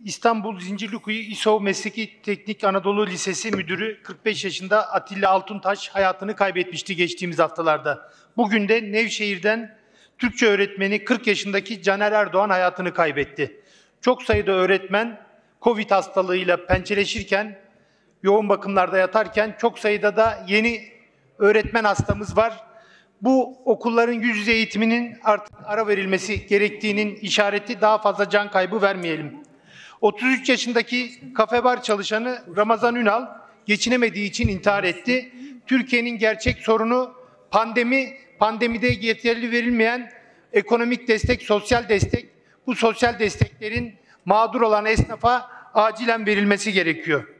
İstanbul Zincirlikuyu İSO Mesleki Teknik Anadolu Lisesi Müdürü 45 yaşında Atilla Altuntaş hayatını kaybetmişti geçtiğimiz haftalarda. Bugün de Nevşehir'den Türkçe öğretmeni 40 yaşındaki Caner Erdoğan hayatını kaybetti. Çok sayıda öğretmen Covid hastalığıyla pençeleşirken, yoğun bakımlarda yatarken çok sayıda da yeni öğretmen hastamız var. Bu okulların yüz yüze eğitiminin artık ara verilmesi gerektiğinin işareti, daha fazla can kaybı vermeyelim. 33 yaşındaki kafe bar çalışanı Ramazan Ünal geçinemediği için intihar etti. Türkiye'nin gerçek sorunu pandemide yeterli verilmeyen ekonomik destek, sosyal destek. Bu sosyal desteklerin mağdur olan esnafa acilen verilmesi gerekiyor.